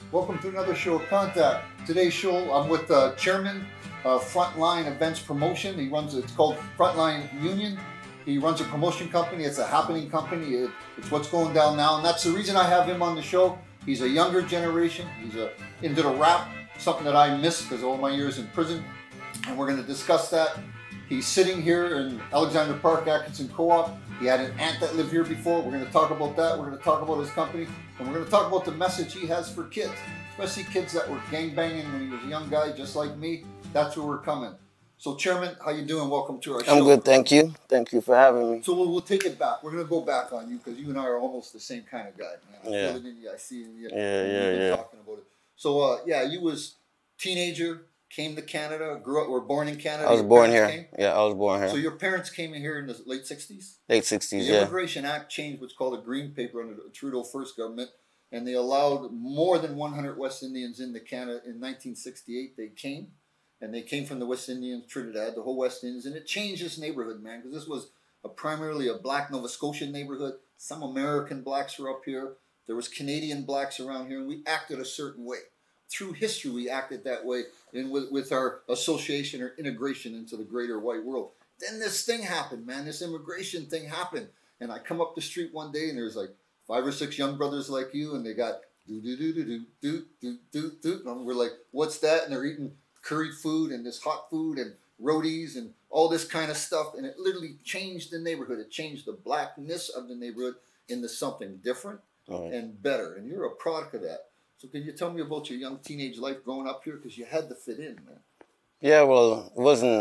Welcome to another show of Contact. Today's show, I'm with Chairman of Frontline Events Promotion. It's called Frontline Union. He runs a promotion company. It's a happening company. It's what's going down now, and that's the reason I have him on the show. He's a younger generation. He's into the rap, something that I missed because of all my years in prison, and we're going to discuss that. He's sitting here in Alexander Park, Atkinson Co-op. He had an aunt that lived here before. We're going to talk about that. We're going to talk about his company. And we're going to talk about the message he has for kids, especially kids that were gangbanging when he was a young guy, just like me. That's where we're coming. So, Chairman, how you doing? Welcome to our show. I'm good, thank you. Thank you for having me. So we'll take it back. We're going to go back on you because you and I are almost the same kind of guy, man. I Yeah. feel it in you. I see it in you. Yeah. Talking about it. So, you was teenager, came to Canada, were born in Canada. I was born here. Yeah, I was born here. So your parents came in here in the late 60s? Late 60s, the Immigration Act changed what's called a green paper under the Trudeau first government, and they allowed more than 100 West Indians into Canada. In 1968, they came, and they came from the West Indians, Trinidad, the whole West Indies, and it changed this neighborhood, man, because this was primarily a black Nova Scotian neighborhood. Some American blacks were up here. There was Canadian blacks around here, and we acted a certain way. Through history, we acted that way with our association or integration into the greater white world. Then this thing happened, man. This immigration thing happened. And I come up the street one day, and there's like 5 or 6 young brothers like you, and they got do-do-do-do-do-do-do-do. And we're like, what's that? And they're eating curried food and this hot food and rotis and all this kind of stuff. And it literally changed the neighborhood. It changed the blackness of the neighborhood into something different and better. And you're a product of that. So can you tell me about your young teenage life growing up here? Because you had to fit in, man. Yeah, well,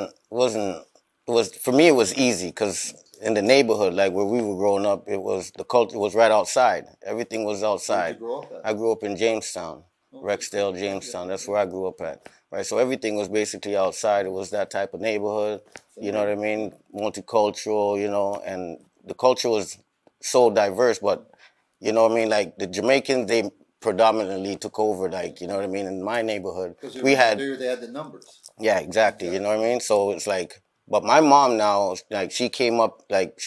for me, it was easy because in the neighborhood, like where we were growing up, the culture was right outside. Everything was outside. Where'd you grow up at? I grew up in Jamestown, Rexdale, Jamestown. That's where I grew up at. Right, so everything was basically outside. It was that type of neighborhood, you know what I mean? Multicultural, and the culture was so diverse, but, you know what I mean? Like the Jamaicans, they predominantly took over, like, you know what I mean, in my neighborhood. Because they had the numbers. Yeah, exactly. You know what I mean? So it's like, but my mom now, like, she came up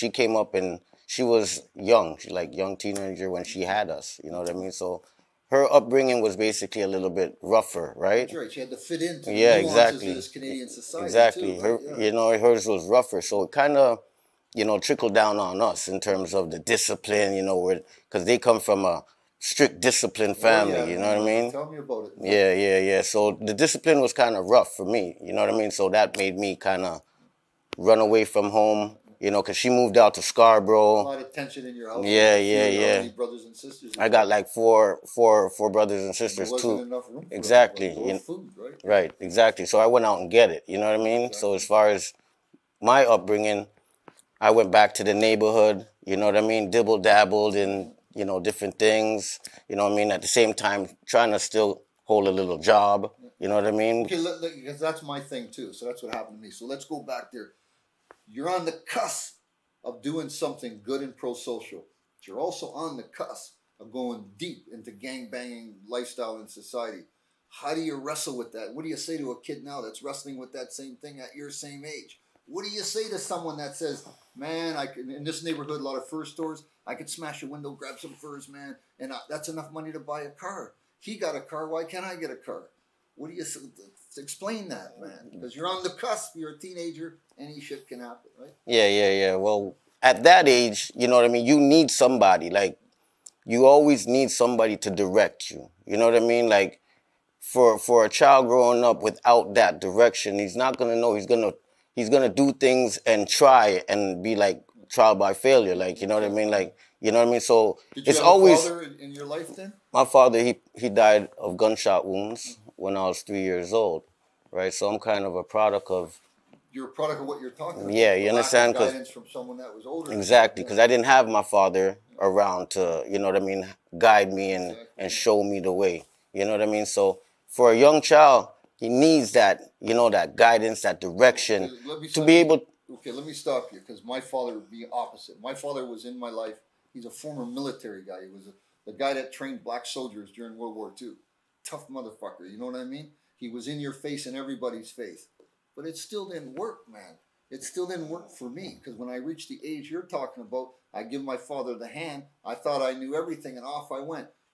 and she was young. She's like young teenager when she had us, you know what I mean? So her upbringing was basically a little bit rougher, right? That's right. She had to fit into the nuances of this Canadian society. Exactly. Too, right? Hers was rougher. So it kind of, trickled down on us in terms of the discipline, because they come from a strict disciplined family, you know what I mean? Tell me about it. Yeah. So the discipline was kind of rough for me, you know what I mean? So that made me kind of run away from home, because she moved out to Scarborough. A lot of tension in your house. Yeah. How many brothers and sisters? I got like four brothers and sisters too. There wasn't enough room for exactly. Food, right? Right, exactly. So I went out and get it, you know what I mean? Exactly. So as far as my upbringing, I went back to the neighborhood, you know what I mean? Dibble-dabbled in different things, you know what I mean? At the same time, trying to still hold a little job, you know what I mean? Okay, because that's my thing too. So that's what happened to me. So let's go back there. You're on the cusp of doing something good and pro-social. But you're also on the cusp of going deep into gang-banging lifestyle in society. How do you wrestle with that? What do you say to a kid now that's wrestling with that same thing at your same age? What do you say to someone that says, man, in this neighborhood, a lot of fur stores, I could smash a window, grab some furs, man, and that's enough money to buy a car. He got a car, why can't I get a car? What do you explain that, man? Because you're on the cusp, you're a teenager, any shit can happen, right? Yeah. Well, at that age, you know what I mean, you need somebody. Like, you always need somebody to direct you. You know what I mean? Like, for a child growing up without that direction, he's not going to know. He's gonna do things and try and be like trial by failure, like, you know what I mean? Like, you know what I mean? So it's always. Did you have a father in your life then? My father, he died of gunshot wounds when I was 3 years old, right? So I'm kind of a product of. You're a product of what you're talking about. Yeah, you understand? Guidance from someone that was older. Exactly, because I didn't have my father around to, you know what I mean, guide me and show me the way. You know what I mean? So for a young child, he needs that, that guidance, that direction to be able. Okay, let me stop you because my father would be opposite. My father was in my life. He's a former military guy. He was the guy that trained black soldiers during World War II. Tough motherfucker, you know what I mean? He was in your face and everybody's face. But it still didn't work, man. It still didn't work for me because when I reached the age you're talking about, I give my father the hand. I thought I knew everything and off I went.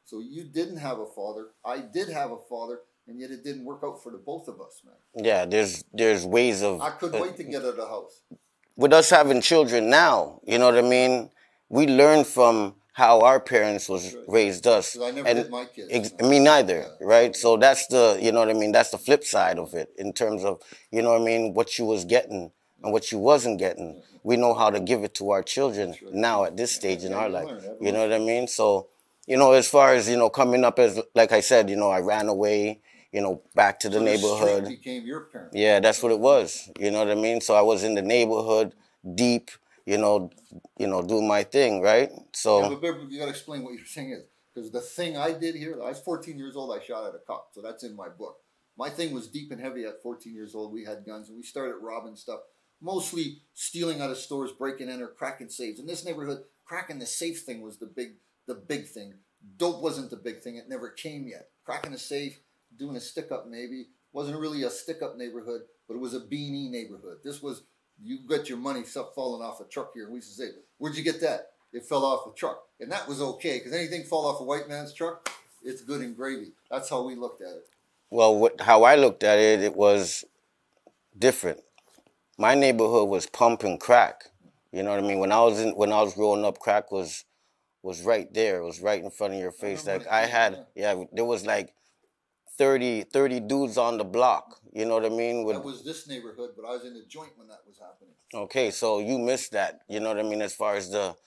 So you didn't have a father. I did have a father, and yet it didn't work out for the both of us, man. Yeah, there's ways of. I couldn't wait to get out of the house. With us having children now, you know what I mean? We learn from how our parents was raised us. Because I never hit my kids. Me neither, right? So that's the, you know what I mean? That's the flip side of it in terms of, you know what I mean, what you was getting and what you wasn't getting. We know how to give it to our children now at this stage in our life. You know what I mean? So, you know, as far as, you know, coming up as, like I said, you know, I ran away, you know, back to the neighborhood. The street became your parent. Yeah, that's what it was. You know what I mean? So I was in the neighborhood, deep, you know, doing my thing, right? So yeah, but you got to explain what your thing is, because the thing I did here, I was 14 years old. I shot at a cop, so that's in my book. My thing was deep and heavy at 14 years old. We had guns, and we started robbing stuff, mostly stealing out of stores, breaking in or cracking safes. In this neighborhood, cracking the safe thing was the big thing. Dope wasn't the big thing. It never came yet. Cracking a safe, doing a stick-up maybe. Wasn't really a stick-up neighborhood, but it was a beanie neighborhood. This was, you got your money, stuff falling off a truck here. And we used to say, where'd you get that? It fell off a truck. And that was okay, because anything fall off a white man's truck, it's good and gravy. That's how we looked at it. Well, how I looked at it, it was different. My neighborhood was pumping crack. You know what I mean? When I was growing up, crack was right there. It was right in front of your face. Like I had, yeah, there was like 30 dudes on the block. You know what I mean? That was this neighborhood, but I was in the joint when that was happening. Okay, so you missed that. You know what I mean? As far as the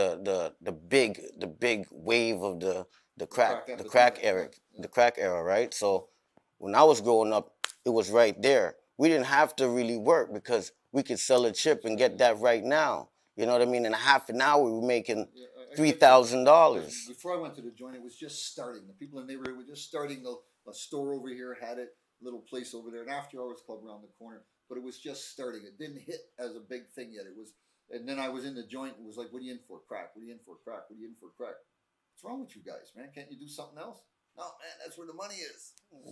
big wave of the crack era, right? So when I was growing up, it was right there. We didn't have to really work because we could sell a chip and get that right now. You know what I mean? In a half an hour, we were making $3,000. Before I went to the joint, it was just starting. The people in the neighborhood were just starting. A store over here had it, a little place over there, an after-hours club around the corner. But it was just starting. It didn't hit as a big thing yet. It was, and then I was in the joint and was like, "What are you in for? Crack? What are you in for? Crack? What are you in for? Crack? What's wrong with you guys, man? Can't you do something else?" No, man, that's where the money is.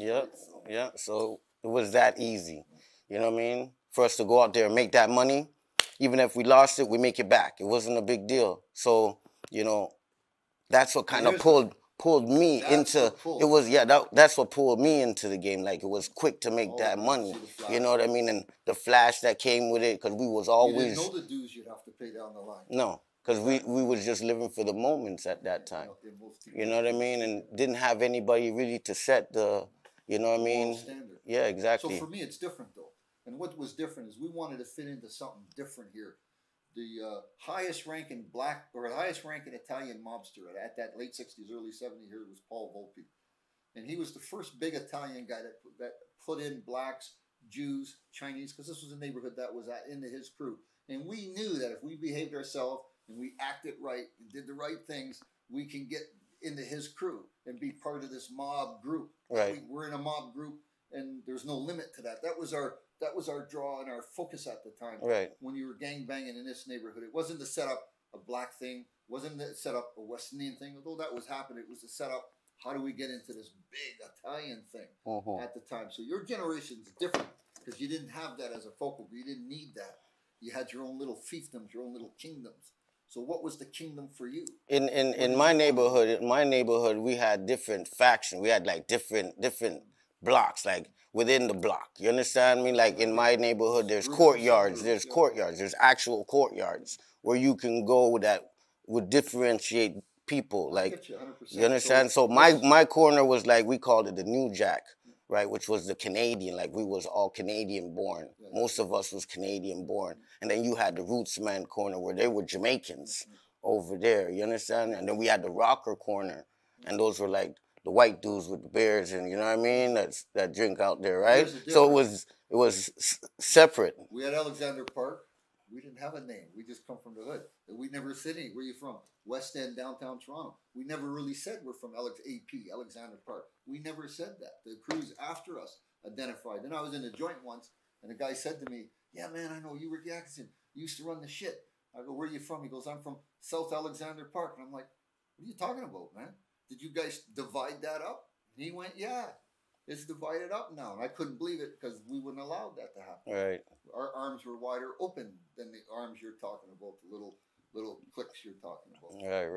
Yeah. So it was that easy. You know what I mean? For us to go out there and make that money, even if we lost it, we make it back. It wasn't a big deal. So, you know, that's what kind of pulled me into it. Was that's what pulled me into the game. Like it was quick to make that money. You know what I mean? And the flash that came with it, because we was always. You didn't know the dues you'd have to pay down the line. No, because we was just living for the moments at that time. You know what I mean? And didn't have anybody really to set the, you know what I mean? Standard. Yeah, exactly. So for me, it's different though. And what was different is we wanted to fit into something different here. The highest ranking black or the highest ranking Italian mobster at that late 60s, early 70s here was Paul Volpe. And he was the first big Italian guy that put in blacks, Jews, Chinese, because this was a neighborhood that was into his crew. And we knew that if we behaved ourselves and we acted right and did the right things, we can get into his crew and be part of this mob group. Right. We're in a mob group, and there's no limit to that. That was our draw and our focus at the time. Right. When you were gang banging in this neighborhood, it wasn't to set up a black thing, wasn't to set up a West Indian thing. Although that was happening, it was to set up how do we get into this big Italian thing at the time. So your generation's different because you didn't have that as a focal. You didn't need that. You had your own little fiefdoms, your own little kingdoms. So what was the kingdom for you? In my neighborhood, we had different factions. We had like different blocks, like within the block. You understand me? Like in my neighborhood, there's courtyards. There's actual courtyards where you can go that would differentiate people. Like you understand? So my corner was like, we called it the New Jack, right? Which was the Canadian. Like we was all Canadian born. Most of us was Canadian born. And then you had the Rootsman corner where they were Jamaicans over there. You understand? And then we had the Rocker corner, and those were like the white dudes with the beards, and you know what I mean? That drink out there, right? So it was separate. We had Alexander Park. We didn't have a name. We just come from the hood. We never said any. Where are you from? West End, downtown Toronto. We never really said we're from AP, Alexander Park. We never said that. The crews after us identified. Then I was in a joint once, and the guy said to me, "Yeah, man, I know you were Jackson. You used to run the shit." I go, "Where are you from?" He goes, "I'm from South Alexander Park." And I'm like, "What are you talking about, man? Did you guys divide that up?" And he went, "Yeah, it's divided up now." And I couldn't believe it because we wouldn't allow that to happen. Right. Our arms were wider open than the arms you're talking about, the little click complex you're talking about.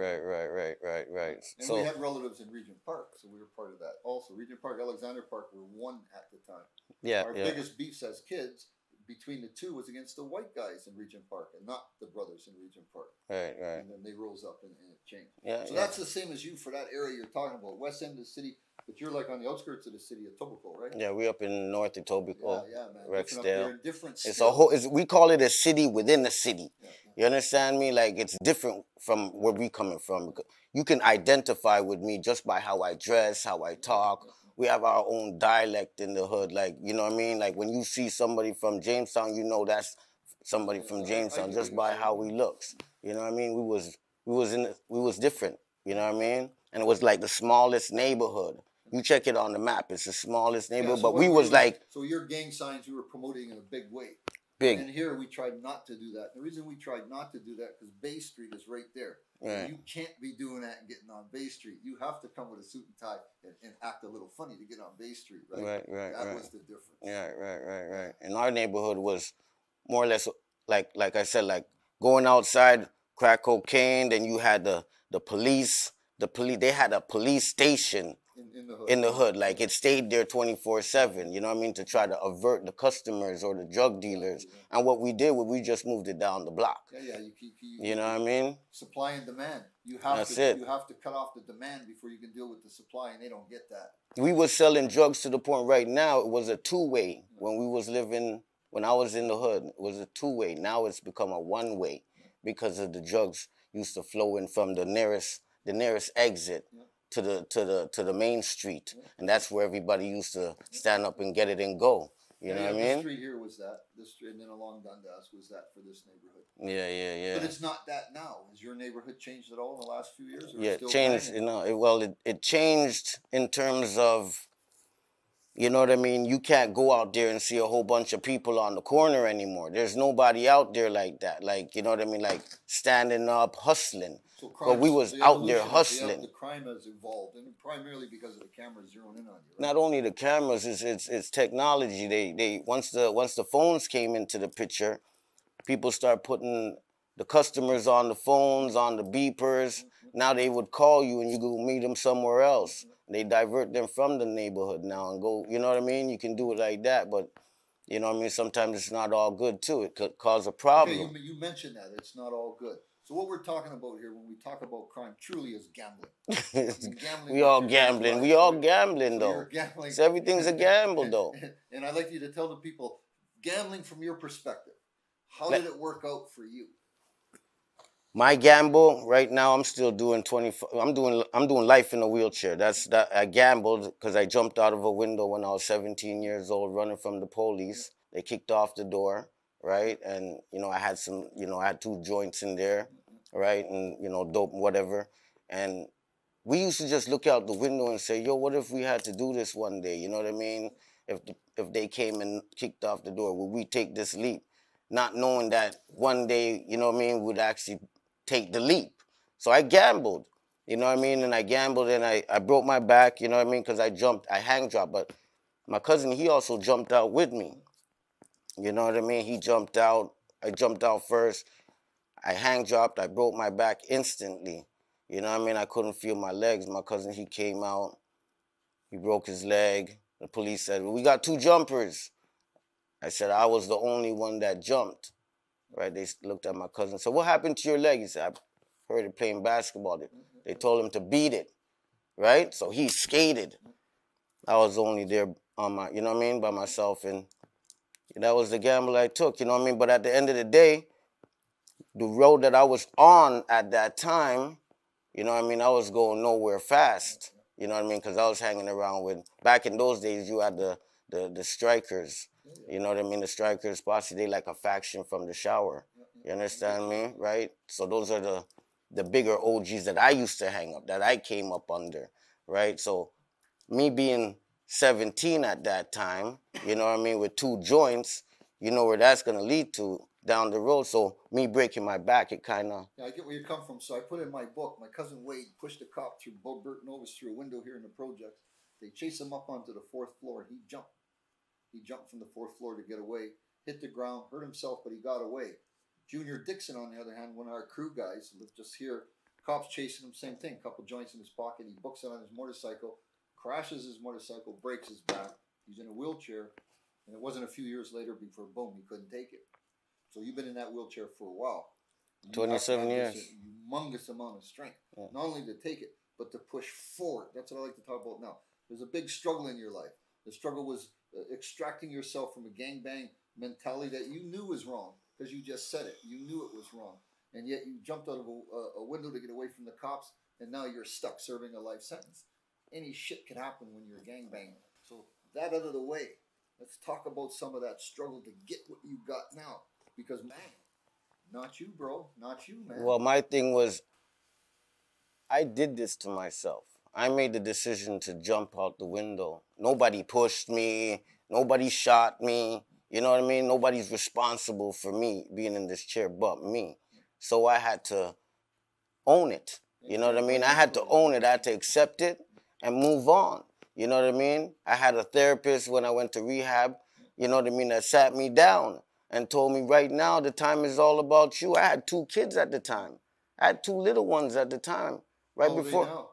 Right. And So we had relatives in Regent Park, so we were part of that also. Regent Park, Alexander Park were one at the time. yeah, Our yeah, biggest beefs as kids between the two was against the white guys in Regent Park and not the brothers in Regent Park. right. And then they rose up and it changed. Yeah, So yeah. that's the same as you for that area you're talking about, west end of the city, but you're like on the outskirts of the city of Etobicoke, right? Yeah, we up in North Etobicoke, Yeah, man. Different up Rexdale. there and different It's still. a whole. We call it a city within a city. Yeah. You understand me? Like it's different from where we coming from. You can identify with me just by how I dress, how I talk. We have our own dialect in the hood. Like you know what I mean? Like when you see somebody from Jamestown, you know that's somebody from Jamestown just by how he looks. You know what I mean? We was different. You know what I mean? And it was like the smallest neighborhood. You check it on the map. It's the smallest neighborhood, So but we was like so your gang signs you were promoting in a big way. big. And here we tried not to do that. The reason we tried not to do that because Bay Street is right there. Right. You can't be doing that and getting on Bay Street. You have to come with a suit and tie and act a little funny to get on Bay Street, right? That was the difference. Yeah, right. And our neighborhood was more or less like I said, like going outside, crack cocaine. Then you had the police. They had a police station in the hood. Like it stayed there 24/7. You know what I mean? To try to avert the customers or the drug dealers. And what we did was we just moved it down the block. Yeah. You know what I mean? Supply and demand. You have to cut off the demand before you can deal with the supply, and they don't get that. We was selling drugs to the point right now it was a two-way when we was living. When I was in the hood, it was a two-way. Now it's become a one-way because of the drugs used to flow in from the nearest exit to the main street, and that's where everybody used to stand up and get it and go. You know what I mean? This street here was that. This street, and then along Dundas was that for this neighborhood. Yeah. But it's not that now. Has your neighborhood changed at all in the last few years? Or It changed. It changed in terms of. You know what I mean? You can't go out there and see a whole bunch of people on the corner anymore. There's nobody out there like that. Like, you know what I mean? Like standing up, hustling. So but we was out there hustling. The crime has evolved, and primarily because of the cameras zeroing in on you. Right? Not only the cameras, it's technology. They once the phones came into the picture, people start putting the customers on the phones, on the beepers. Now they would call you and you go meet them somewhere else. They divert them from the neighborhood now and go, you know what I mean? You can do it like that, but you know what I mean? Sometimes it's not all good too. It could cause a problem. Okay, you mentioned that. It's not all good. So what we're talking about here when we talk about crime truly is gambling. We all gambling. We all gambling though. Gambling. So everything's a gamble though. And I'd like you to tell the people, gambling from your perspective, how did it work out for you? My gamble right now, I'm still doing 20. I'm doing life in a wheelchair. I gambled because I jumped out of a window when I was 17 years old, running from the police. They kicked off the door, right? And I had I had 2 joints in there, right? And dope, whatever. And we used to just look out the window and say, yo, what if we had to do this one day? You know what I mean? If they came and kicked off the door, would we take this leap? Not knowing that one day, you know what I mean, would actually take the leap. So I gambled, you know what I mean? And I gambled and I broke my back, you know what I mean? Because I hang dropped. But my cousin, he also jumped out with me. You know what I mean? He jumped out. I jumped out first. I hang dropped. I broke my back instantly. You know what I mean? I couldn't feel my legs. My cousin, he came out. He broke his leg. The police said, well, we got 2 jumpers. I said, I was the only one that jumped. Right? They looked at my cousin. So what happened to your leg? He said, I heard it playing basketball. They told him to beat it. Right? So he skated. I was only there on my, you know what I mean, by myself. And that was the gamble I took, you know what I mean? But at the end of the day, the road that I was on at that time, you know what I mean, I was going nowhere fast. You know what I mean? Because I was hanging around with, back in those days, you had the strikers. You know what I mean? The strikers, possibly they like a faction from the shower. You understand me? Right? So those are the bigger OGs that I used to hang up, that I came up under. Right? So me being 17 at that time, you know what I mean, with 2 joints, you know where that's going to lead to down the road. So me breaking my back, it kind of... Yeah, I get where you come from. So I put in my book, my cousin Wade pushed a cop through Bert Novus through a window here in the projects. They chased him up onto the 4th floor and he jumped. He jumped from the 4th floor to get away, hit the ground, hurt himself, but he got away. Junior Dixon, on the other hand, one of our crew guys, lived just here. Cops chasing him, same thing. Couple joints in his pocket. He books it on his motorcycle, crashes his motorcycle, breaks his back. He's in a wheelchair, and it wasn't a few years later before boom, he couldn't take it. So you've been in that wheelchair for a while. 27 years. Humongous amount of strength, not only to take it, but to push forward. That's what I like to talk about now. There's a big struggle in your life. The struggle was extracting yourself from a gangbang mentality that you knew was wrong because you just said it. You knew it was wrong, and yet you jumped out of a window to get away from the cops, and now you're stuck serving a life sentence. Any shit can happen when you're a gangbanger. So that out of the way, let's talk about some of that struggle to get what you got now. Because, man, not you, bro. Not you, man. Well, my thing was, I did this to myself. I made the decision to jump out the window. Nobody pushed me. Nobody shot me. You know what I mean? Nobody's responsible for me being in this chair but me. So I had to own it. You know what I mean? I had to own it. I had to accept it and move on. You know what I mean? I had a therapist when I went to rehab, you know what I mean, that sat me down and told me, right now, the time is all about you. I had 2 kids at the time. I had 2 little ones at the time. Right before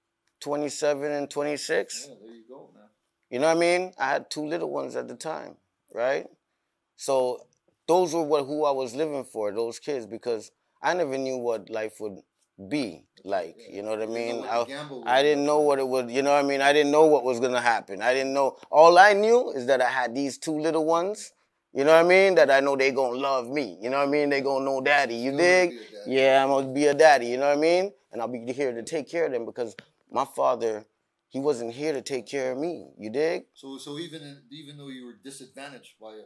27 and 26. Yeah, there you go, man. You know what I mean? I had 2 little ones at the time, right? So those were who I was living for, those kids, because I never knew what life would be like. You know what I mean? I didn't know what it would, you know what I mean? I didn't know what was going to happen. I didn't know. All I knew is that I had these 2 little ones. You know what I mean? That I know they gonna love me. You know what I mean? They gonna know daddy. You dig? Yeah, I'm gonna be a daddy. You know what I mean? And I'll be here to take care of them because my father, he wasn't here to take care of me. You dig? So even though you were disadvantaged by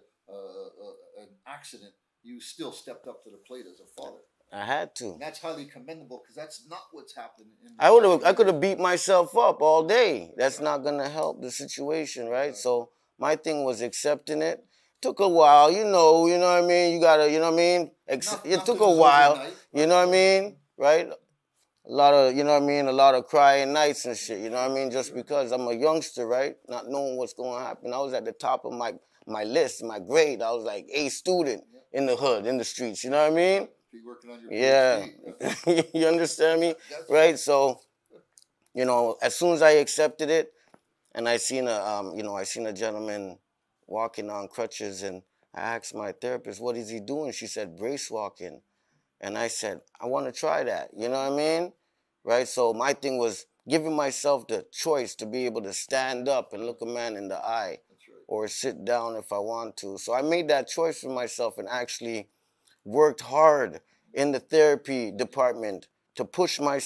an accident, you still stepped up to the plate as a father. I had to. And that's highly commendable because that's not what's happened. I could have beat myself up all day. That's not gonna help the situation, right? So my thing was accepting it. Took a while, you know what I mean? You gotta, you know what I mean? It took a while, you know what I mean? Right? A lot of, you know what I mean? A lot of crying nights and shit, you know what I mean? Just because I'm a youngster, right? Not knowing what's going to happen. I was at the top of my list, my grade. I was like A student in the hood, in the streets, you know what I mean? Be working on your PhD. You understand me? Right? So, you know, as soon as I accepted it, and I seen a gentleman walking on crutches, and I asked my therapist, what is he doing? She said, brace walking. And I said, I want to try that. You know what I mean? Right? So my thing was giving myself the choice to be able to stand up and look a man in the eye or sit down if I want to. So I made that choice for myself and actually worked hard in the therapy department to push my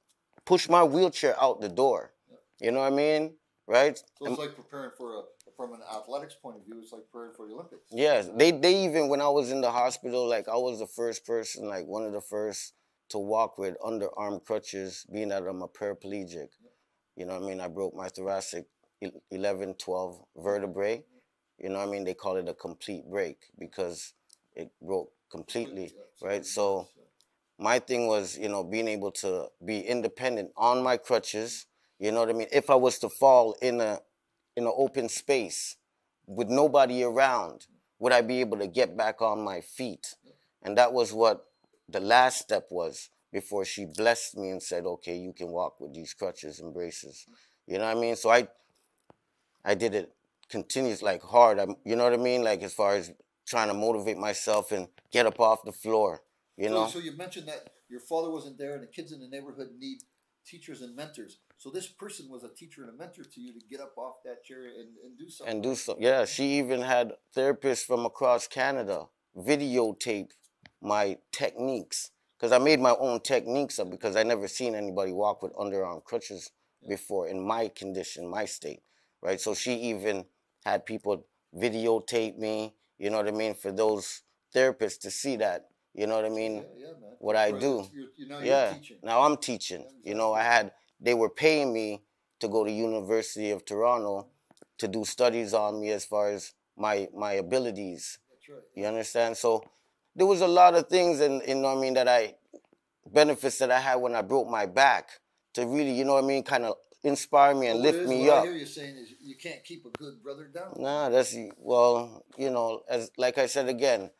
wheelchair out the door. You know what I mean? Right? So it's like preparing from an athletics point of view, it's like preparing for the Olympics. Yes, they even, when I was in the hospital, like I was the first person, like one of the first to walk with underarm crutches, being that I'm a paraplegic. You know what I mean? I broke my thoracic 11, 12 vertebrae. You know what I mean? They call it a complete break because it broke completely, right? So my thing was, you know, being able to be independent on my crutches. You know what I mean? If I was to fall in an open space with nobody around, would I be able to get back on my feet? And that was what the last step was before she blessed me and said, okay, you can walk with these crutches and braces. You know what I mean? So I did it continuous, like hard. You know what I mean? Like as far as trying to motivate myself and get up off the floor, you know? So you mentioned that your father wasn't there and the kids in the neighborhood need teachers and mentors. So this person was a teacher and a mentor to you to get up off that chair and do something. And do something. Yeah, she even had therapists from across Canada videotape my techniques. Because I made my own techniques up because I never seen anybody walk with underarm crutches before in my condition, my state, right? So she even had people videotape me, you know what I mean, for those therapists to see that, you know what I mean, man. What I do. You're teaching. Now I'm teaching. You know, they were paying me to go to University of Toronto to do studies on me as far as my abilities. That's right. You understand? So there was a lot of things, and you know what I mean, benefits that I had when I broke my back to really, you know what I mean, kind of inspire me and lift me up. What I hear you saying is you can't keep a good brother down. Nah, well, you know, like I said again,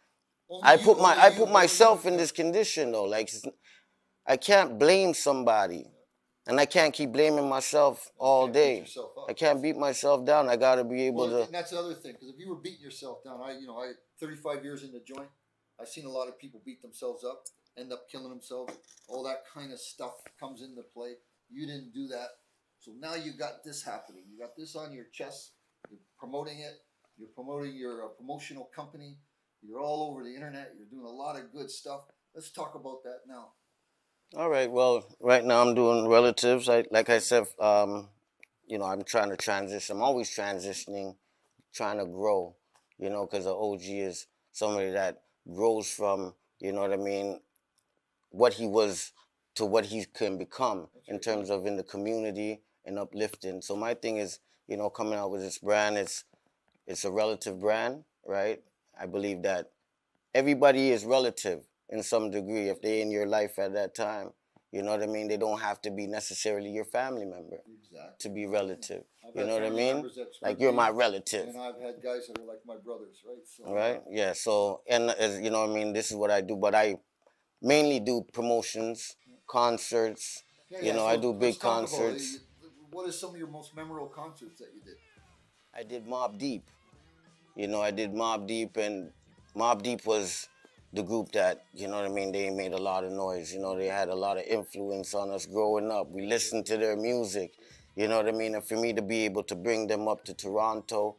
Only you, only I you, put only myself you. in this condition though. Like I can't blame somebody, and I can't keep blaming myself all You can't beat day. yourself up. I can't beat myself down. I gotta be able Well, to. and that's the other thing, because if you were beating yourself down, I 35 years in the joint, I've seen a lot of people beat themselves up, end up killing themselves. All that kind of stuff comes into play. You didn't do that, so now you got this happening. You got this on your chest. You're promoting it. You're promoting your promotional company. You're all over the internet. You're doing a lot of good stuff. Let's talk about that now. All right. Well, right now I'm doing relatives. Like I said, I'm trying to transition. I'm always transitioning, trying to grow. Because the OG is somebody that grows from. You know what I mean? What he was to what he can become in terms of in the community and uplifting. So my thing is, coming out with this brand. It's a relative brand, right? I believe that everybody is relative in some degree if they're in your life at that time. You know what I mean? They don't have to be necessarily your family member to be relative. You know what I mean? Like you're my relative. And I've had guys that are like my brothers, right? So, right? Yeah. So, and as you know what I mean, this is what I do, but I mainly do promotions, concerts. I do big concerts. What are some of your most memorable concerts that you did? I did Mob Deep. I did Mob Deep, and Mob Deep was the group that, you know what I mean, they made a lot of noise. They had a lot of influence on us growing up. We listened to their music, you know what I mean? And for me to be able to bring them up to Toronto,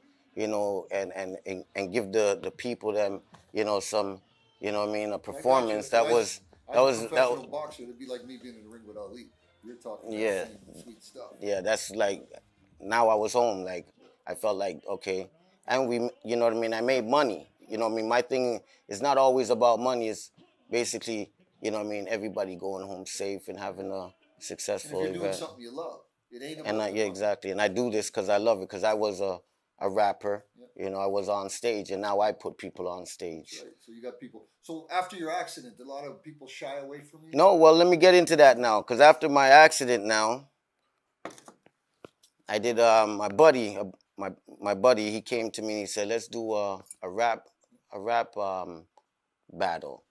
and give the people them, some, what I mean, a performance that was, as a professional boxer, it'd be like me being in the ring with Ali. You're talking yeah, that same sweet stuff. yeah, that's like, now I was home, like, I felt like, okay, and we, you know what I mean, I made money, you know what I mean, my thing is not always about money, it's basically, you know what I mean, everybody going home safe and having a successful and if you're doing event. something you love, it ain't about And yeah, exactly, and I do this because I love it, because I was a rapper, I was on stage, and now I put people on stage. Right. So you got people. So after your accident, did a lot of people shy away from you? No, well, let me get into that now, because after my accident now, I did my buddy, he came to me and he said, let's do a rap battle,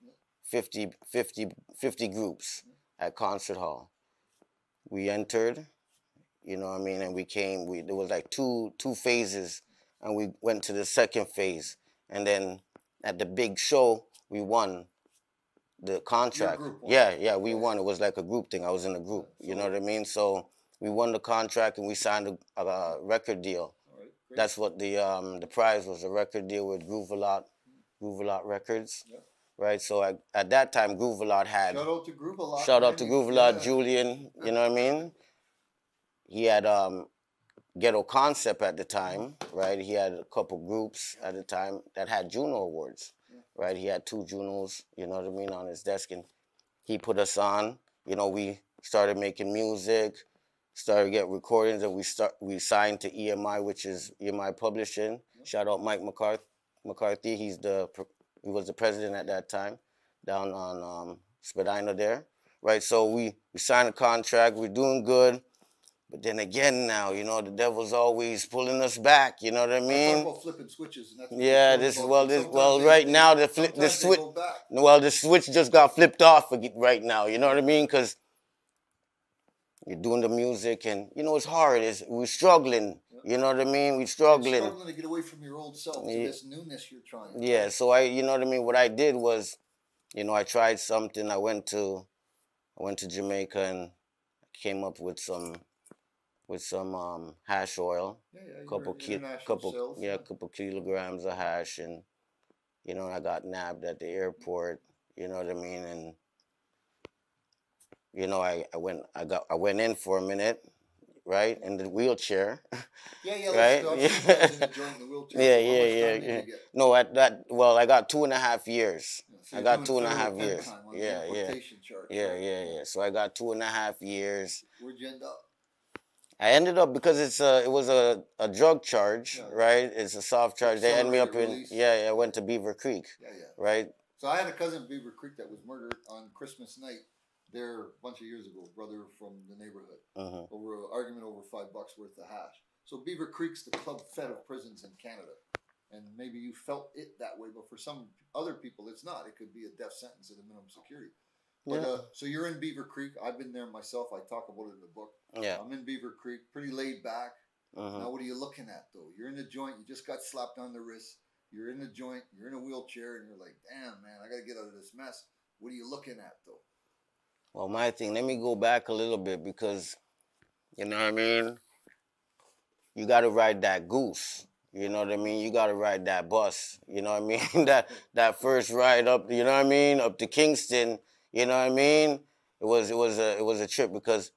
50 groups at concert hall. We entered, you know what I mean, and there was like two phases, and we went to the second phase, and then at the big show we won the contract. Yeah, we won. It was like a group thing. I was in a group, you know what I mean? So we won the contract and we signed a record deal. That's what the prize was, a record deal with Groove a Lot Records. Right, so at that time, Groove a Lot had. Shout out to Groove a Lot. Shout out to Groove a Lot, Julian. You know what I mean? He had Ghetto Concept at the time, right? He had a couple groups at the time that had Juno Awards, right? He had 2 Junos, you know what I mean, on his desk, and he put us on. We started making music, started getting recordings, and we signed to EMI, which is EMI Publishing. Shout out Mike McCarthy. He was the president at that time, down on Spadina there, right? So we signed a contract. We're doing good. But then again now, the devil's always pulling us back, you know what I mean? Talk about flipping switches. And that's right now, the switch just got flipped off right now, you know what I mean? Because you're doing the music and, it's hard. We're struggling, you know what I mean? We're struggling. You're struggling to get away from your old self to this newness you're trying. Yeah, so you know what I mean? What I did was, I tried something. I went to Jamaica and came up with some hash oil, couple kilograms of hash, and I got nabbed at the airport. You know what I mean, and I went in for a minute, right, in the wheelchair. Right. Yeah. No, I got 2.5 years. So I got 2.5 years. Yeah. So I got 2.5 years. Where'd you end up? I ended up, because it was a drug charge, right? It's a soft charge. They ended me up in, I went to Beaver Creek, right? So I had a cousin in Beaver Creek that was murdered on Christmas night there a bunch of years ago, brother from the neighborhood, over an argument over $5 worth of hash. So Beaver Creek's the Club Fed of prisons in Canada. And maybe you felt it that way, but for some other people, it's not. It could be a death sentence at a minimum security. But Yeah. so you're in Beaver Creek. I've been there myself. I talk about it in the book. Yeah. I'm in Beaver Creek, pretty laid back. Mhm. Now, what are you looking at, though? You're in the joint. You just got slapped on the wrist. You're in the joint. You're in a wheelchair, and you're like, damn, man, I got to get out of this mess. What are you looking at, though? Well, my thing, let me go back a little bit because, you know what I mean? You got to ride that goose. You know what I mean? You got to ride that bus. You know what I mean? that first ride up, you know what I mean? Up to Kingston, you know what I mean? It was a trip because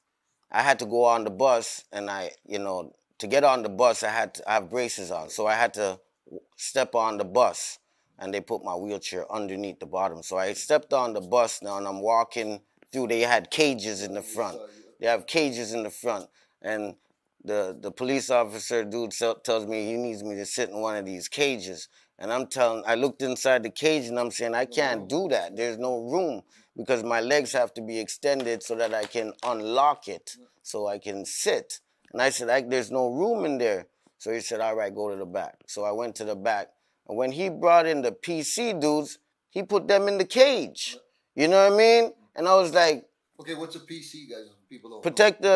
I had to go on the bus, and to get on the bus, I have braces on. So I had to step on the bus, and they put my wheelchair underneath the bottom. So I stepped on the bus now, and I'm walking through. They had cages in the front. They have cages in the front. And the police officer dude tells me he needs me to sit in one of these cages. And I looked inside the cage, and I'm saying, I can't do that. There's no room because my legs have to be extended so that I can unlock it so I can sit. And I said, there's no room in there. So he said, all right, go to the back. So I went to the back. And when he brought in the PC dudes, he put them in the cage. You know what I mean? And I was like, okay, what's a PC, guys? People don't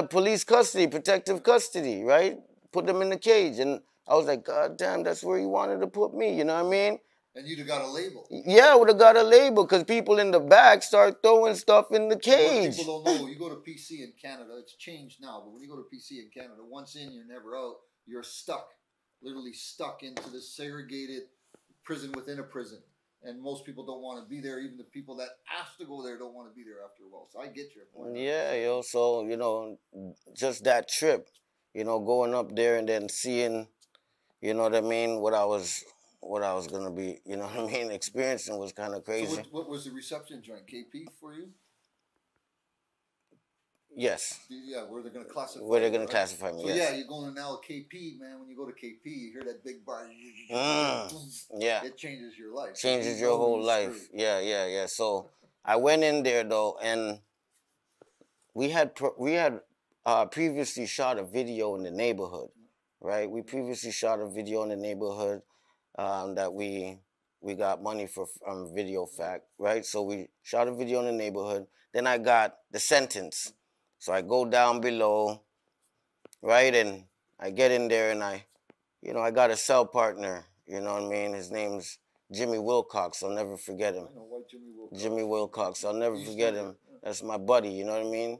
protective custody, right? Put them in the cage. And I was like, God damn, that's where he wanted to put me. You know what I mean? And you'd have got a label. Yeah, I would have got a label because people in the back start throwing stuff in the cage. What people don't know, you go to PC in Canada, it's changed now, but when you go to PC in Canada, once in, you're never out. You're stuck, literally stuck into this segregated prison within a prison. And most people don't want to be there. Even the people that ask to go there don't want to be there after a while. So I get your point. Yeah, so, just that trip, going up there and then seeing, you know what I mean, what I was going to be, you know what I mean, experiencing was kind of crazy. So what was the reception joint? KP for you? Yes. Yeah, where they're going to classify me. Where they're going to classify me, so yes. Yeah, you're going to now KP, man. When you go to KP, you hear that big bar. Yeah. It changes your life. Changes your whole life. Yeah. So I went in there, though, and we had previously shot a video in the neighborhood, right? We previously shot a video in the neighborhood that we got money for Video Fact, right? So we shot a video in the neighborhood. Then I got the sentence. So I go down below, right? And I get in there and I got a cell partner, you know what I mean? His name's Jimmy Wilcox. I'll never forget him. I know, white Jimmy Wilcox. Jimmy Wilcox. I'll never forget him. That's my buddy, you know what I mean?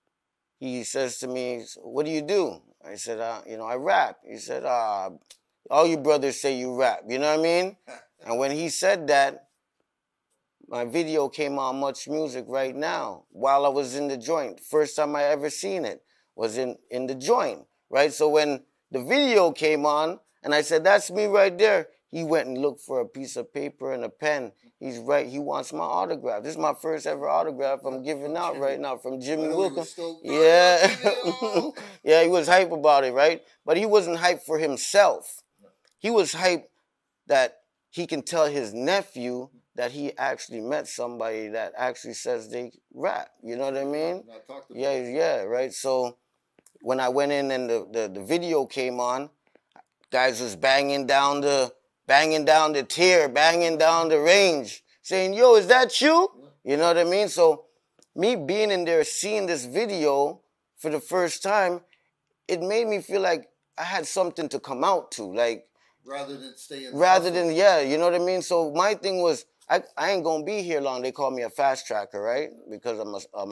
He says to me, what do you do? I said, I rap. He said, all you brothers say you rap, you know what I mean? And when he said that, my video came on Much Music right now while I was in the joint. First time I ever seen it was in the joint, right? So when the video came on and I said, that's me right there, he went and looked for a piece of paper and a pen. He's right. He wants my autograph. This is my first ever autograph I'm giving out right now from Jimmy Wilcox. Yeah. Yeah, he was hype about it, right? But he wasn't hype for himself. He was hype that he can tell his nephew that he actually met somebody that actually says they rap. You know what I mean? Yeah, right? So when I went in and the video came on, guys was banging down the tier, banging down the range, saying, yo, is that you? You know what I mean? So me being in there, seeing this video for the first time, it made me feel like I had something to come out to, like, rather than stay in. Yeah, you know what I mean? So my thing was, I ain't gonna be here long. They call me a fast tracker, right? Because I'm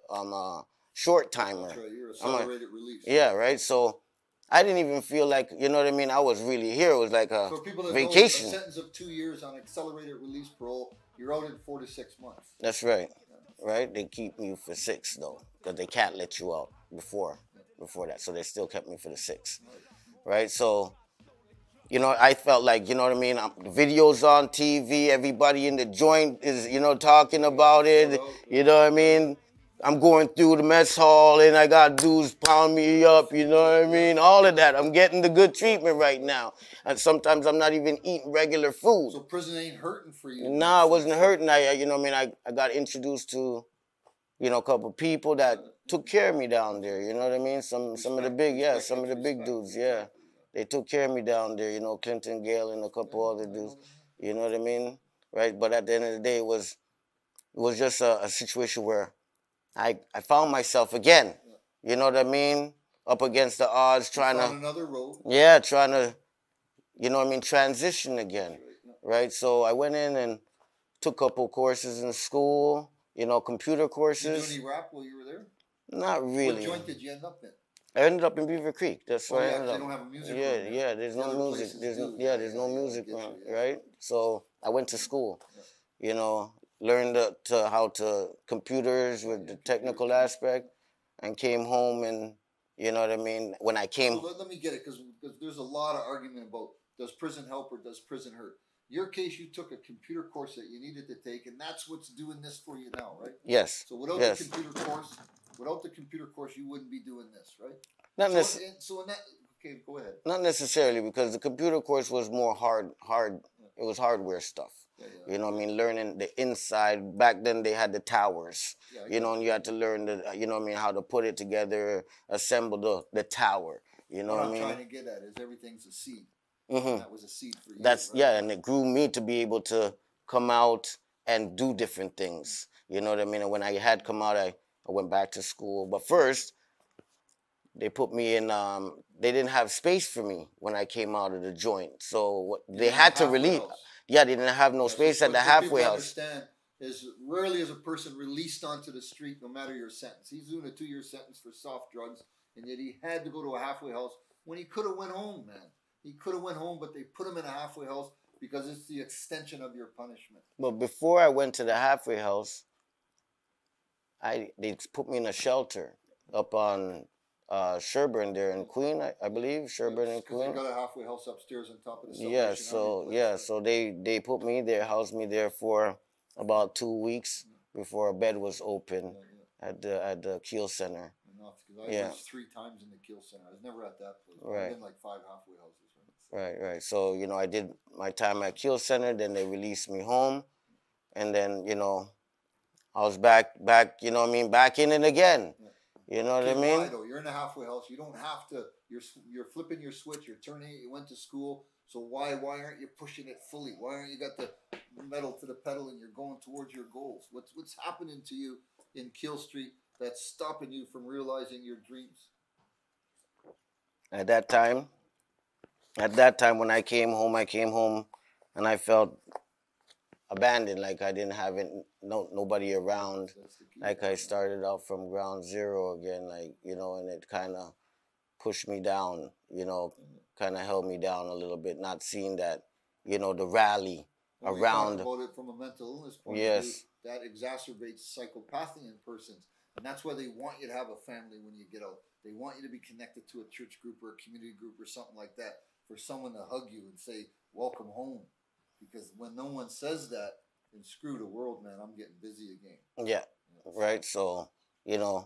a short timer. That's right. You're accelerated release. Yeah, right. So I didn't even feel like, you know what I mean, I was really here. It was like a vacation. Know, a sentence of 2 years on accelerated release parole, you're out in 4 to 6 months. That's right. Right? They keep you for 6 though, because they can't let you out before that. So they still kept me for the 6. Right? So, I felt like, you know what I mean, the videos on TV, everybody in the joint is, talking about it. You know what I mean? I'm going through the mess hall and I got dudes pound me up, you know what I mean? All of that. I'm getting the good treatment right now. And sometimes I'm not even eating regular food. So prison ain't hurting for you? Nah, it wasn't hurting. I got introduced to, a couple people that took care of me down there, you know what I mean? Some of the big dudes, yeah. They took care of me down there, you know, Clinton Gale and a couple other dudes. You know what I mean? Right? But at the end of the day, it was just a situation where I found myself again. You know what I mean? Up against the odds, trying to another road. Yeah, trying to, you know what I mean, transition again. Right? So I went in and took a couple courses in school, you know, computer courses. Did you do any rap while you were there? Not really. What joint did you end up in? I ended up in Beaver Creek. That's where I ended up. They don't have a music Yeah, room there. yeah. There's no music. There's no music room, right? So I went to school. You know, learned how to computers with the technical aspect, and came home and you know what I mean. When I came, so let me get it because there's a lot of argument about does prison help or does prison hurt. Your case, you took a computer course that you needed to take, and that's what's doing this for you now, right? Yes. So without the computer course, you wouldn't be doing this, right? Not necessarily. Okay, go ahead. Not necessarily, because the computer course was more hard. It was hardware stuff. You know what I mean? Learning the inside. Back then they had the towers. You know, and you had to learn you know what I mean, how to put it together, assemble the tower. You know what I mean? What I'm trying to get at is everything's a seed. Mm-hmm. That was a seed for you. Yeah, and it grew me to be able to come out and do different things. You know what I mean? And when I had come out, I went back to school. But first, they put me in. They didn't have space for me when I came out of the joint, so they had to release. Yeah, they didn't have no space at the halfway house. Understand is rarely is a person released onto the street, no matter your sentence. He's doing a 2-year sentence for soft drugs, and yet he had to go to a halfway house when he could have went home, man. He could have went home, but they put him in a halfway house because it's the extension of your punishment. But before I went to the halfway house, they put me in a shelter up on Sherburne there in Queen, I believe. Sherburne and Queen. They got a halfway house upstairs on top of the Yeah, so they put me there, housed me there for about 2 weeks before a bed was open at the Keel Center. I was 3 times in the Keel Center. I was never at that place. Right. I've been like 5 halfway houses. Right. So, you know, I did my time at Keel Center, then they released me home, and then, you know, I was back, you know what I mean, back in it again. You know what I mean? Why, though? You're in a halfway house. You don't have to. You're flipping your switch. You're turning it. You went to school. So why aren't you pushing it fully? Why aren't you got the metal to the pedal and you're going towards your goals? What's happening to you in Keel Street that's stopping you from realizing your dreams? At that time when I came home and I felt abandoned, like I didn't have nobody around. Like I started out from ground zero again, like, you know, and it kind of pushed me down, you know, kind of held me down a little bit, not seeing that, you know, the rally around. We talk about it from a mental illness point of view. That exacerbates psychopathy in persons. And that's why they want you to have a family when you get out. They want you to be connected to a church group or a community group or something like that, for someone to hug you and say, welcome home. Because when no one says that, then screw the world, man, I'm getting busy again. Yeah, right. So, you know,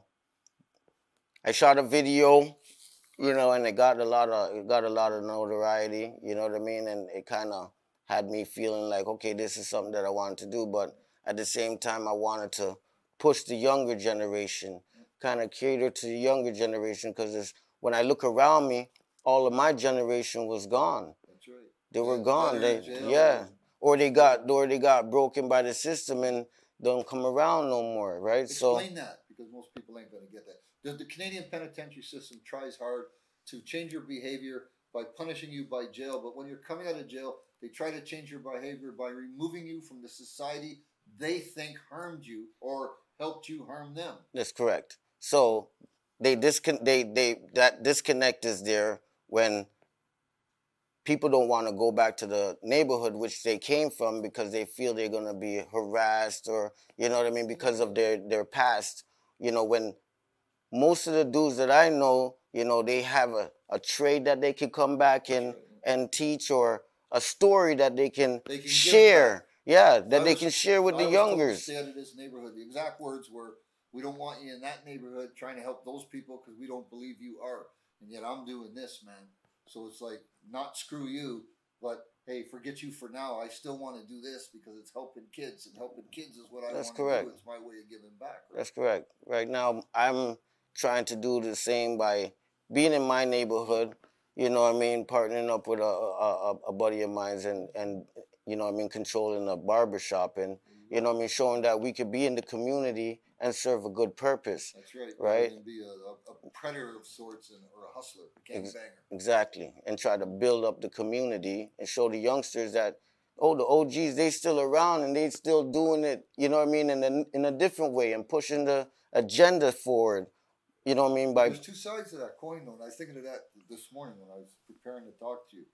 I shot a video, you know, and it got a lot of notoriety, you know what I mean? And it kind of had me feeling like, okay, this is something that I wanted to do. But at the same time, I wanted to push the younger generation, kind of cater to the younger generation, because when I look around me, all of my generation was gone. That's right. They were gone. Or they got broken by the system and don't come around no more, right? Explain that, because most people ain't going to get that. The Canadian penitentiary system tries hard to change your behavior by punishing you by jail, but when you're coming out of jail, they try to change your behavior by removing you from the society they think harmed you or helped you harm them. That's correct. So that disconnect is there when people don't want to go back to the neighborhood which they came from because they feel they're going to be harassed, or, you know what I mean, because of their past. You know, when most of the dudes that I know, you know, they have a trade that they can come back and teach, or a story that they can share. Yeah, that they can share with the youngers. Stay out of this neighborhood. The exact words were, we don't want you in that neighborhood trying to help those people because we don't believe you are. And yet I'm doing this, man. So it's like, not screw you, but hey, forget you for now. I still want to do this because it's helping kids, and helping kids is what I want to do. It's my way of giving back. Right? That's correct. Right now, I'm trying to do the same by being in my neighborhood, you know what I mean, partnering up with a buddy of mine and you know what I mean, controlling a barber shop and, you know what I mean, showing that we could be in the community and serve a good purpose. That's right. Right? Rather than be a predator of sorts or a hustler, a gangbanger. Exactly. And try to build up the community and show the youngsters that, oh, the OGs, they still around and they still doing it, you know what I mean, in a different way and pushing the agenda forward. You know what I mean? There's two sides to that coin, though. And I was thinking of that this morning when I was preparing to talk to you.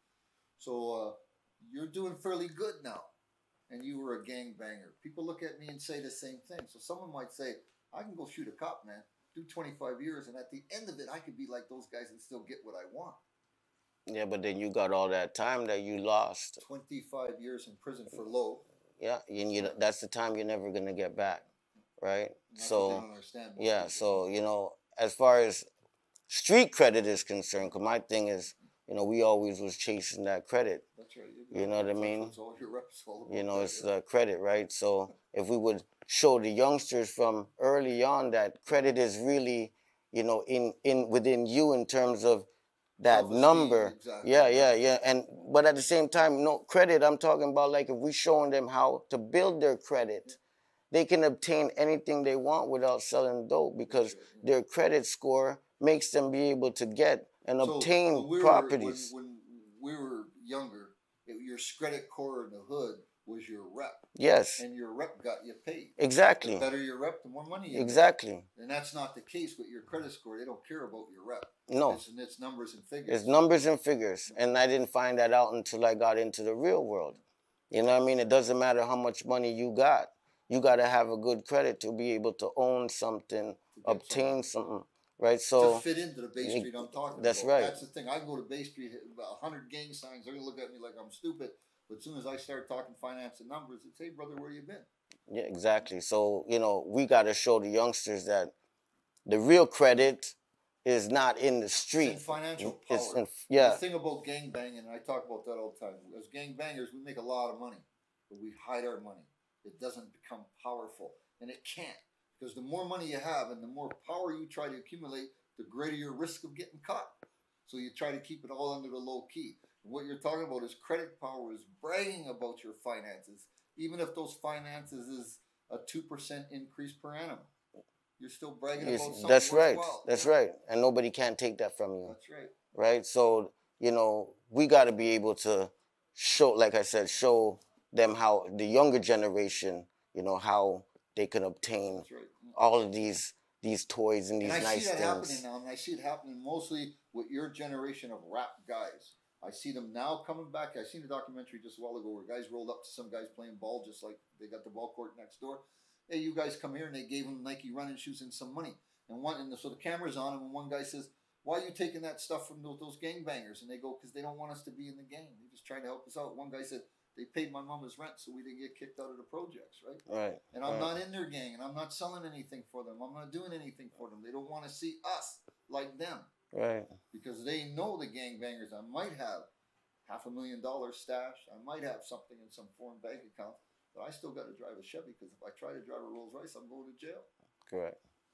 So you're doing fairly good now, and you were a gangbanger. People look at me and say the same thing. So someone might say, I can go shoot a cop, man, do 25 years, and at the end of it, I could be like those guys and still get what I want. Yeah, but then you got all that time that you lost. 25 years in prison for low. Yeah, that's the time you're never going to get back, right? That's what they don't understand. Yeah, so, you know, as far as street credit is concerned, because my thing is, you know, we always was chasing that credit. That's right. You know what I mean? That's all your reps all about. You know, it's credit, right? So if we would show the youngsters from early on that credit is really, you know, within you in terms of that number. Exactly. Yeah. And but at the same time, no credit, I'm talking about like if we showing them how to build their credit, they can obtain anything they want without selling dope because their credit score makes them be able to get and obtain properties. When we were younger, your credit score in the hood was your rep. Yes. And your rep got you paid. Exactly. The better your rep, the more money you exactly get. And that's not the case with your credit score. They don't care about your rep. No. It's numbers and figures. It's numbers and figures. And I didn't find that out until I got into the real world. You know what I mean? It doesn't matter how much money you got. You got to have a good credit to be able to own something, obtain something. Right, so to fit into the Bay Street I'm talking that's about. Right. That's the thing. I go to Bay Street, about 100 gang signs. They're gonna look at me like I'm stupid. But as soon as I start talking finance and numbers, it's, hey brother, where you been? Yeah, exactly. So you know, we got to show the youngsters that the real credit is not in the street. It's in financial power. The thing about gangbanging, and I talk about that all the time. As gangbangers, we make a lot of money, but we hide our money. It doesn't become powerful, and it can't. Because the more money you have and the more power you try to accumulate, the greater your risk of getting caught. So you try to keep it all under the low key. And what you're talking about is credit power, is bragging about your finances. Even if those finances is a 2% increase per annum. You're still bragging about something. That's right. Worthwhile. That's right. And nobody can take that from you. That's right. Right? So, you know, we got to be able to show, like I said, show them how the younger generation, you know, how they can obtain all of these toys and these nice things. And I see that happening now, and I see it happening mostly with your generation of rap guys. I see them now coming back. I seen a documentary just a while ago where guys rolled up to some guys playing ball, just like they got the ball court next door. Hey, you guys come here, and they gave them Nike running shoes and some money. So the camera's on him, and one guy says, why are you taking that stuff from those gangbangers? And they go, because they don't want us to be in the gang. They're just trying to help us out. One guy said, they paid my mama's rent so we didn't get kicked out of the projects, right? Right. And I'm not in their gang, and I'm not selling anything for them. I'm not doing anything for them. They don't want to see us like them. Right. Because they know the gangbangers. I might have $500,000 stash. I might have something in some foreign bank account, but I still got to drive a Chevy because if I try to drive a Rolls Royce, I'm going to jail. Correct.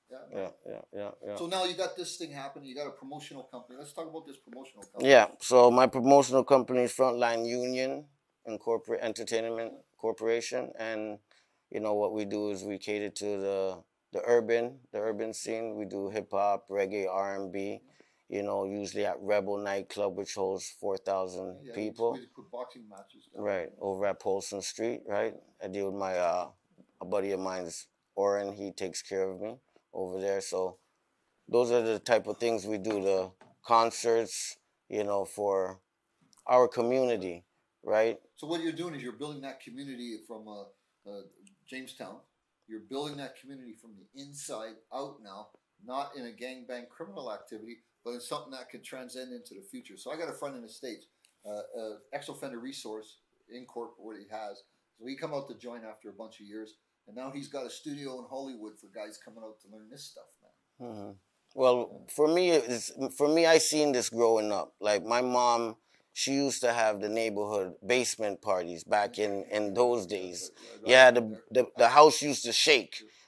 Yeah. So now you got this thing happening. You got a promotional company. Let's talk about this promotional company. Yeah. So my promotional company is Frontline Union Entertainment Corporation, and you know what we do is we cater to the urban scene. We do hip hop, reggae, R&B. You know, usually at Rebel nightclub, which holds 4,000 people. We put boxing matches down. Right, over at Polson Street. Right, I deal with my a buddy of mine's Oren. He takes care of me over there. So those are the type of things we do. The concerts, you know, for our community. Right. So what you're doing is you're building that community from Jamestown. You're building that community from the inside out now, not in a gangbang criminal activity, but in something that could transcend into the future. So I got a friend in the States, ex-offender resource Incorp, what he has. So he come out to join after a bunch of years, and now he's got a studio in Hollywood for guys coming out to learn this stuff, man. Mm-hmm. Well, for me, I seen this growing up. Like my mom, she used to have the neighborhood basement parties back in those days. Yeah, the house used to shake.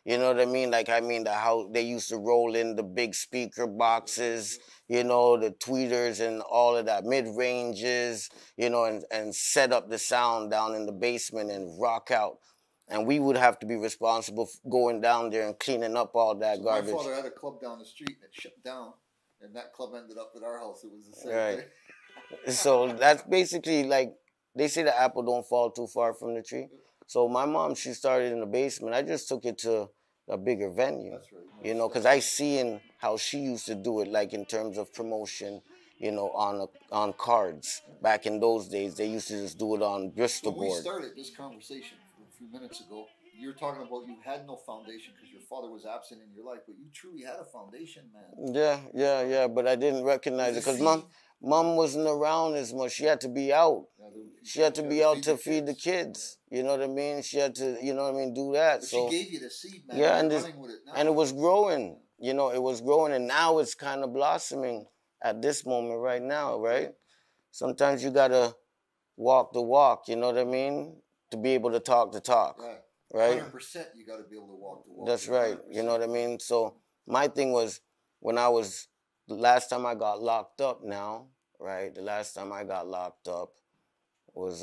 You know what I mean? Like, I mean, how they used to roll in the big speaker boxes, you know, the tweeters and all of that, mid-ranges, you know, and set up the sound down in the basement and rock out. And we would have to be responsible for going down there and cleaning up all that garbage. My father had a club down the street and it shut down, and that club ended up at our house. It was the same thing. So that's basically like, they say the apple don't fall too far from the tree. So my mom, she started in the basement. I just took it to a bigger venue. That's right. You know, because I seen how she used to do it, like in terms of promotion, you know, on cards. Back in those days, they used to just do it on Bristol board. We started this conversation a few minutes ago. You're talking about you had no foundation because your father was absent in your life, but you truly had a foundation, man. Yeah. But I didn't recognize it because mom wasn't around as much. She had to be out. She had to be out to feed the kids. You know what I mean? She had to, you know what I mean, do that. But so she gave you the seed, man. Yeah, and it was growing. You know, it was growing, and now it's kind of blossoming at this moment right now, right? Sometimes you gotta walk the walk. You know what I mean? To be able to talk the talk. Right? 100%. You got to be able to walk the walk. That's right. 100%. You know what I mean? So my thing was the last time I got locked up now, right? The last time I got locked up was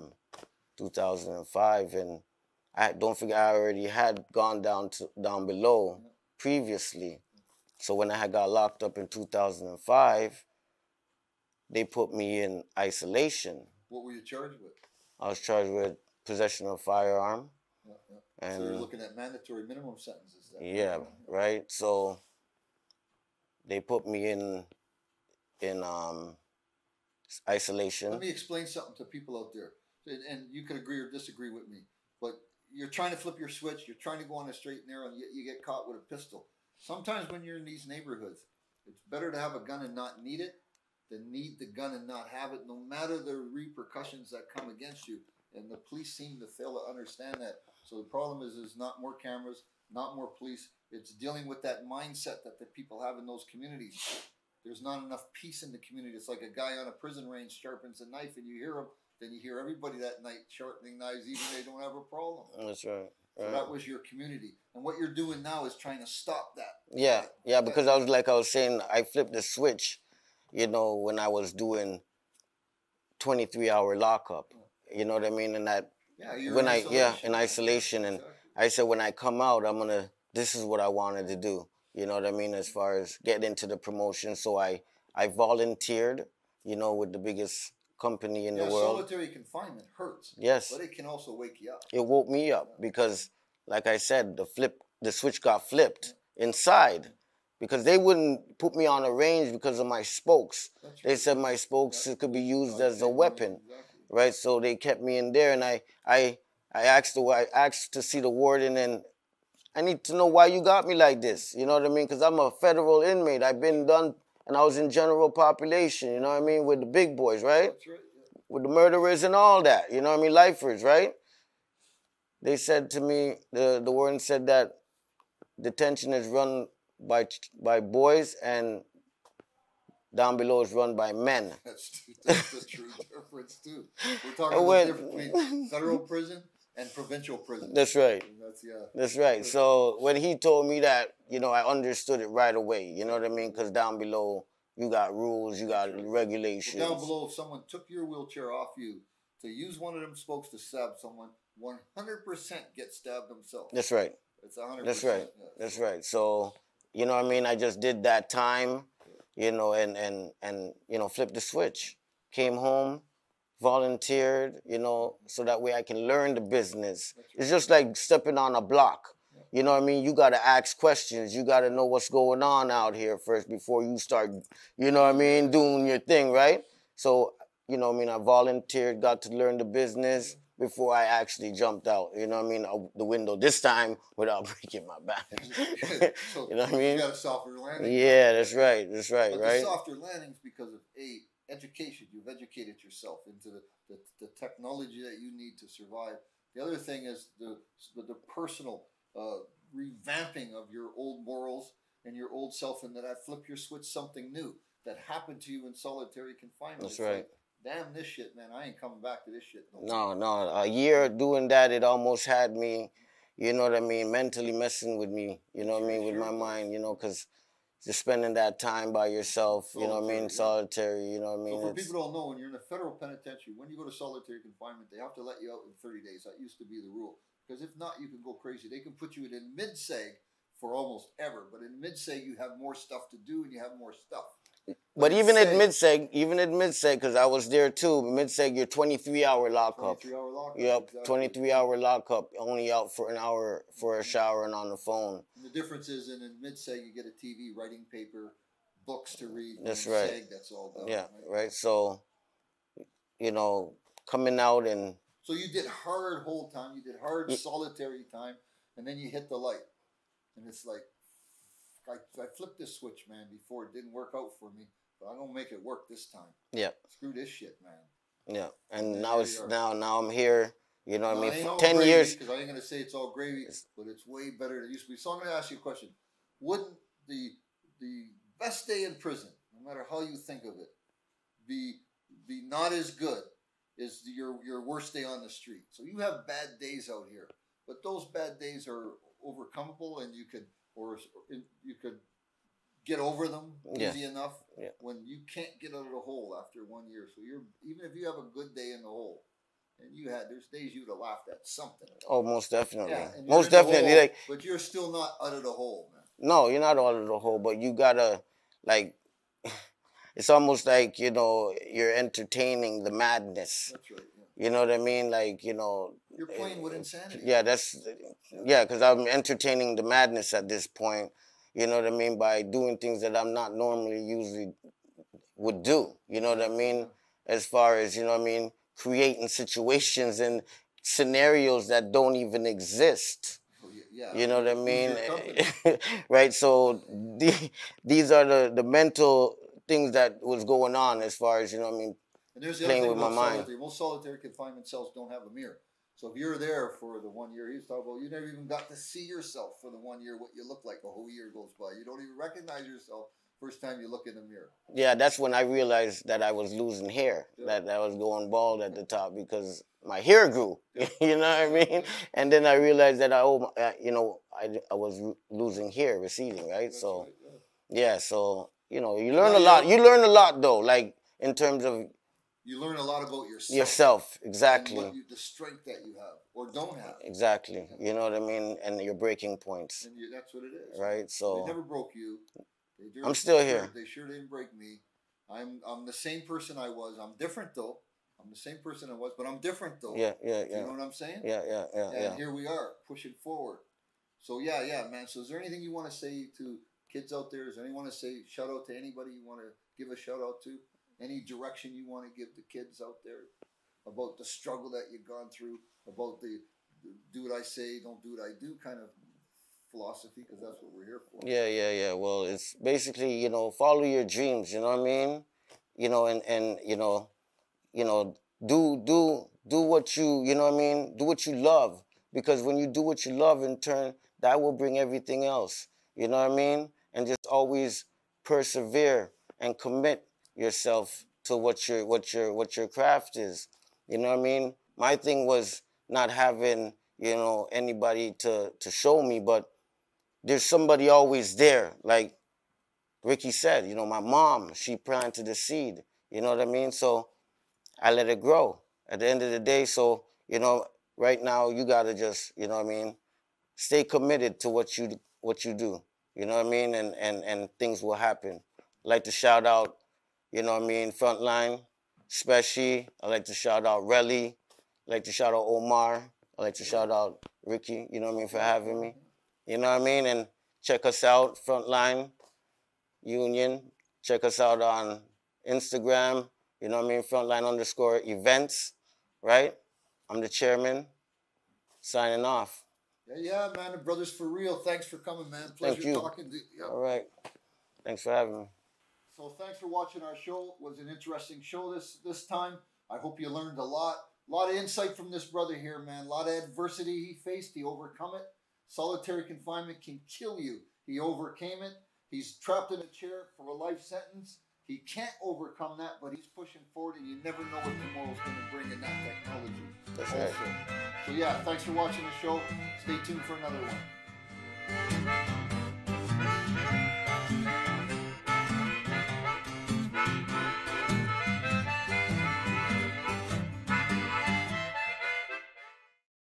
2005, and don't forget I already had gone down below previously. So when I had got locked up in 2005, they put me in isolation. What were you charged with? I was charged with possession of a firearm. And so you're looking at mandatory minimum sentences. Right. So they put me in isolation. Let me explain something to people out there, and you can agree or disagree with me. But you're trying to flip your switch. You're trying to go on a straight and narrow, and you get caught with a pistol. Sometimes when you're in these neighborhoods, it's better to have a gun and not need it than need the gun and not have it, no matter the repercussions that come against you. And the police seem to fail to understand that. So the problem is not more cameras, not more police. It's dealing with that mindset that the people have in those communities. There's not enough peace in the community. It's like a guy on a prison range sharpens a knife and you hear him, then you hear everybody that night sharpening knives, even they don't have a problem. That's right. So that was your community. And what you're doing now is trying to stop that. Yeah, because I was saying, I flipped the switch, you know, when I was doing 23-hour lockup. You know what I mean? And that in isolation. And exactly. I said, when I come out, this is what I wanted to do. You know what I mean? As far as getting into the promotion. So I volunteered, you know, with the biggest company in the world. Solitary confinement hurts. Yes. But it can also wake you up. It woke me up because, like I said, the switch got flipped inside. Because they wouldn't put me on a range because of my spokes. They said my spokes could be used as a weapon. Right, so they kept me in there, and I asked to see the warden, and I need to know why you got me like this. You know what I mean? Because I'm a federal inmate. I've been done, and I was in general population. You know what I mean? With the big boys, right? That's right. Yeah. With the murderers and all that. You know what I mean? Lifers, right? They said to me, the warden said that detention is run by boys and down below is run by men. That's the true difference, too. We're talking about the difference between federal prison and provincial prison. That's right. That's right. So when he told me that, you know, I understood it right away. You know what I mean? Because down below, you got rules, you got regulations. Well, down below, if someone took your wheelchair off you to use one of them spokes to stab someone, 100% get stabbed themselves. That's right. It's 100%. That's right. Yeah. That's right. So, you know what I mean? I just did that time. You know, and you know, flip the switch. Came home, volunteered, you know, so that way I can learn the business. It's just like stepping on a block. You know what I mean? You got to ask questions. You got to know what's going on out here first before you start, you know what I mean, doing your thing, right? So, you know what I mean, I volunteered, got to learn the business before I actually jumped out, you know what I mean, the window this time without breaking my back. So you know what I mean? You got a softer landing. Yeah, that's right, but right? The softer landings because of education. You've educated yourself into the technology that you need to survive. The other thing is the personal revamping of your old morals and your old self, and that I flip your switch something new that happened to you in solitary confinement. That's right. Like, damn this shit, man. I ain't coming back to this shit. No. A year doing that, it almost had me, you know what I mean, mentally messing with me, you know what I mean, with my mind, you know, because just spending that time by yourself, you know what I mean, solitary, you know what I mean. So for people who don't know, when you're in a federal penitentiary, when you go to solitary confinement, they have to let you out in 30 days. That used to be the rule. Because if not, you can go crazy. They can put you in mid-seg for almost ever. But in mid-seg, you have more stuff to do and you have more stuff. But even at mid-seg, because I was there too, mid-seg, you're 23-hour lockup. 23-hour lockup. Yep, Exactly. 23-hour lockup, only out for an hour for a shower and on the phone. And the difference is in mid-seg, you get a TV, writing paper, books to read. That's right. Seg, that's all done. Yeah, right. So, you know, coming out and... So you did hard whole time, you did hard solitary time, and then you hit the light. And it's like, I flipped this switch, man, before. It didn't work out for me. But I'm gonna make it work this time. Yeah. Screw this shit, man. Yeah. And now I'm here. You know what I mean? 10 years. Because I ain't gonna say it's all gravy, but it's way better than it used to be. So I'm gonna ask you a question. Wouldn't the best day in prison, no matter how you think of it, be not as good as your worst day on the street? So you have bad days out here, but those bad days are overcomable, and you could get over them easy enough when you can't get out of the hole after 1 year. So even if you have a good day in the hole, and there's days you'd have laughed at something. Oh, most definitely. Yeah, most definitely. Hole, but you're still not out of the hole, man. No, you're not out of the hole, but you gotta, like, it's almost like, you know, you're entertaining the madness. That's right. You know what I mean? Like, you know. You're playing with insanity. Yeah, because I'm entertaining the madness at this point. You know what I mean? By doing things that I'm not normally usually would do. You know what I mean? As far as, you know what I mean, creating situations and scenarios that don't even exist. Yeah. You know what I mean? Right? So these are the mental things that was going on as far as, you know what I mean, and there's the playing other thing with my mind. Most solitary confinement cells don't have a mirror. So if you're there for the 1 year, he's talking about, you never even got to see yourself for the 1 year, what you look like. A whole year goes by. You don't even recognize yourself first time you look in the mirror. Yeah, that's when I realized that I was losing hair, that I was going bald at the top because my hair grew. You know what I mean? And then I realized that I was losing hair, receding, right? That's so, right, so, you know, you learn a lot. You learn a lot, though, like, in terms of... You learn a lot about yourself. Yourself, exactly. And the strength that you have or don't have. Exactly. You know what I mean? And your breaking points. And that's what it is. Right? So... They never broke you. I'm still here. They sure didn't break me. I'm the same person I was. I'm different, though. I'm the same person I was, but I'm different, though. Yeah. You know what I'm saying? Yeah. And here we are, pushing forward. So, yeah, man. So is there anything you want to say to kids out there? Is there anything you want to say, shout out to anybody you want to give a shout out to? Any direction you want to give the kids out there about the struggle that you've gone through, about the do what I say, don't do what I do kind of philosophy, because that's what we're here for. Yeah. Well, it's basically, you know, follow your dreams, you know what I mean? You know, and you know, do what you know what I mean? Do what you love, because when you do what you love, in turn, that will bring everything else. You know what I mean? And just always persevere and commit yourself to what your craft is. You know what I mean? My thing was not having, you know, anybody to show me, but there's somebody always there. Like Ricky said, you know, my mom, she planted the seed. You know what I mean? So I let it grow at the end of the day. So, you know, right now you gotta just, you know what I mean, stay committed to what you do. You know what I mean? And things will happen. I'd like to shout out, you know what I mean, Frontline, Special. I'd like to shout out Relly. I'd like to shout out Omar. I'd like to shout out Ricky, you know what I mean, for having me. You know what I mean? And check us out, Frontline Union. Check us out on Instagram, you know what I mean, Frontline_events, right? I'm the chairman, signing off. Yeah, man, the brothers for real. Thanks for coming, man. Pleasure talking to you. Yep. All right. Thanks for having me. So thanks for watching our show. It was an interesting show this time. I hope you learned a lot. A lot of insight from this brother here, man. A lot of adversity he faced. He overcome it. Solitary confinement can kill you. He overcame it. He's trapped in a chair for a life sentence. He can't overcome that, but he's pushing forward, and you never know what tomorrow's going to bring in that technology. That's right. So yeah, thanks for watching the show. Stay tuned for another one.